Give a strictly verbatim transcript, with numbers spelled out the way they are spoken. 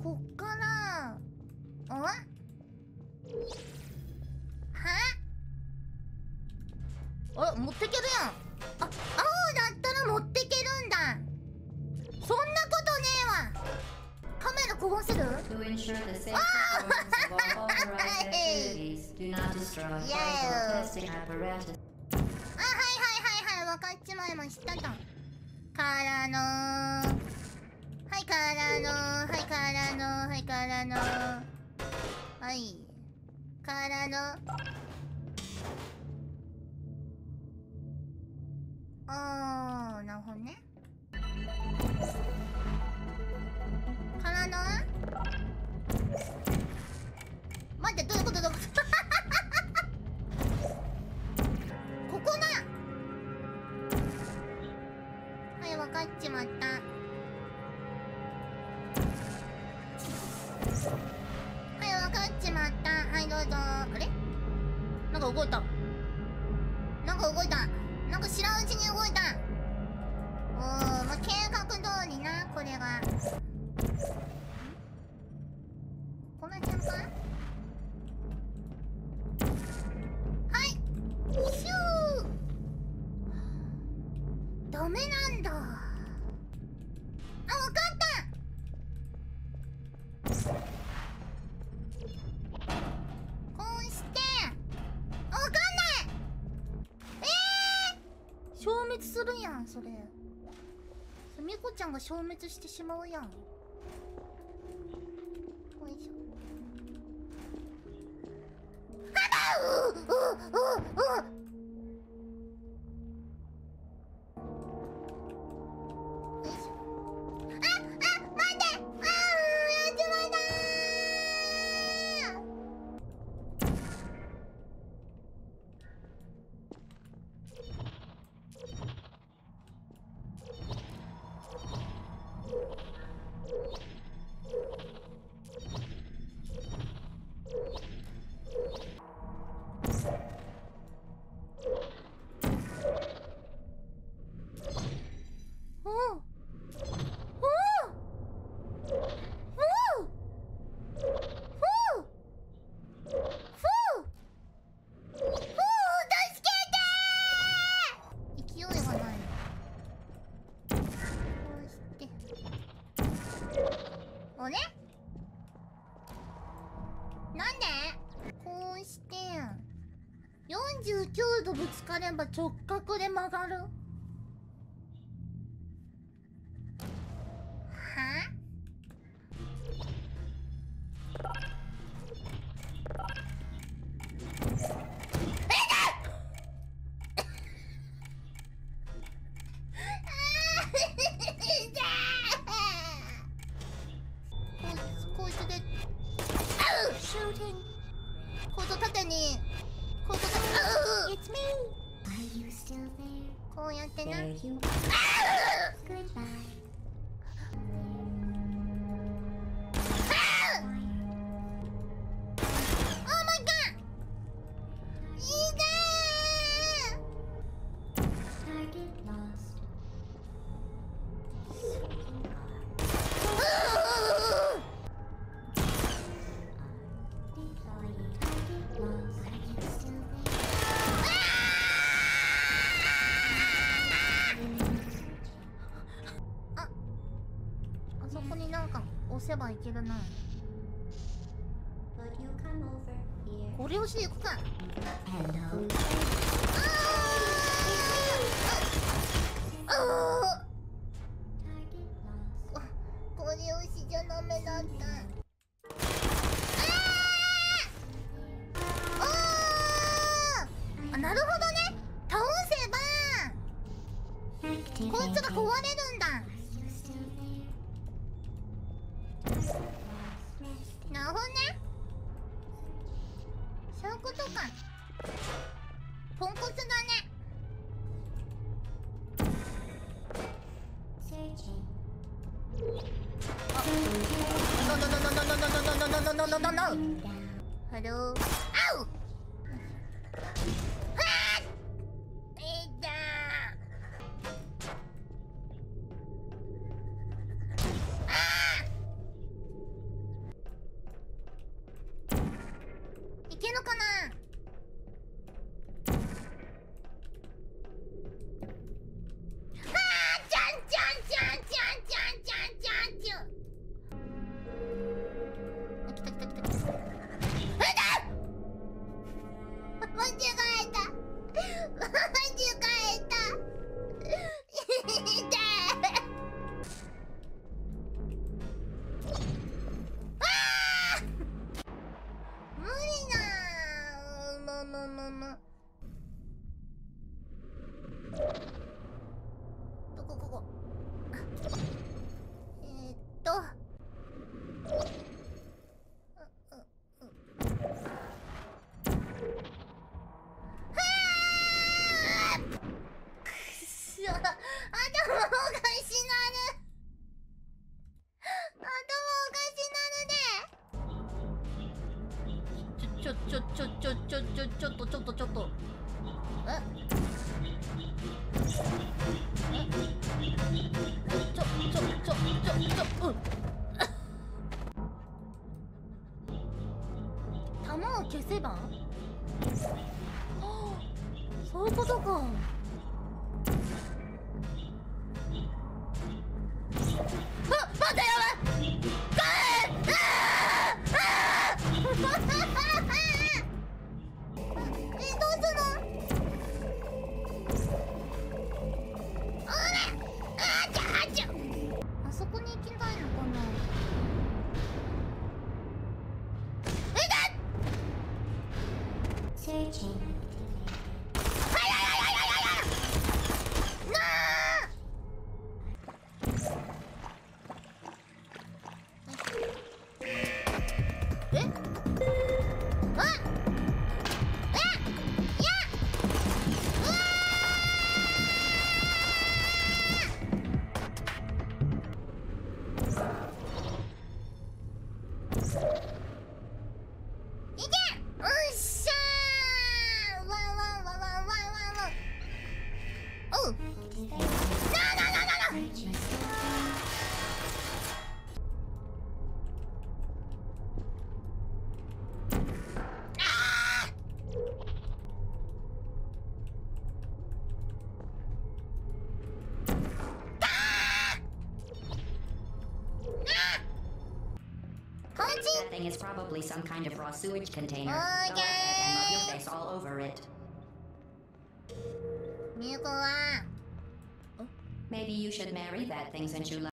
こっから、あはあ、持ってけるやん。あ、青だったら持ってけるんだ。そんなことねえわ。カメラこぼせる？ああはいはいはいはい、分かっちまいましたと。からのはいからのはいからのはいからのはいからのあー、なるほどね。からの待って、どういうことどういうことここだ。はい、分かっちまった。はい、分かっちまった。はい、どうぞ。あれなんか動いた。なんか動いた。なんか知らんうちに動いた。おー、まあ、計画通りな、これが。この辺か？はい、シュー。ダメなんだ。あ、わかった。こうしてあ、わかんない。ええー、消滅するやん、それ。みこちゃんが消滅してしまうやん。よいしょ。あばううううよいしょ。あ、あ、待って。あー、やっちまったおうおうおうふうふうふう、助けてー。勢いがない。こうしてあれなんでこうしてよんじゅうきゅうどぶつかれば直角で曲がる。はこいつでこいつを縦にこいつを縦にこうやってな。あそこになんか押せばいけるな。これをしていくか。ああ、これをしじゃダメだった。あ、なるほどね。倒せばこいつが壊れるんだ。なるほどね。そういうことか。ポンコツだね。ノノノノノノノノノノノノノノノ。ハロー。あう。はあ。いったー。あいけるかな。あー、ちゃんちゃんちゃんちゃんちゃんちゃんちゃんちゃん。あ、来た来た来た来た。あだ。間違えた。間違えた。痛い。無理だー。もももも。どこここ。えー、っと。頭おかしなる。頭おかしなるで。ちょちょちょちょちょちょちょちょっとちょっとちょっと。え？え？ちょちょちょちょちょうん。弾を消せば？はあ、そういうことか。あ、待って、やばい。あーあーえ、どうするの？あれ、あーちゃあちゃ。あそこに行きたいのかな。えだ。はいはいはいはいはいはい。なあ。え？あ！え！いや！うわー！いけ！おっしゃー！わんわんわんわんわんわんわん。おう！なあなあなあなあなあ！ That thing is probably some kind of raw sewage container. Go ahead and rub your face all over it. ミュウコは Maybe you should marry that thing since you love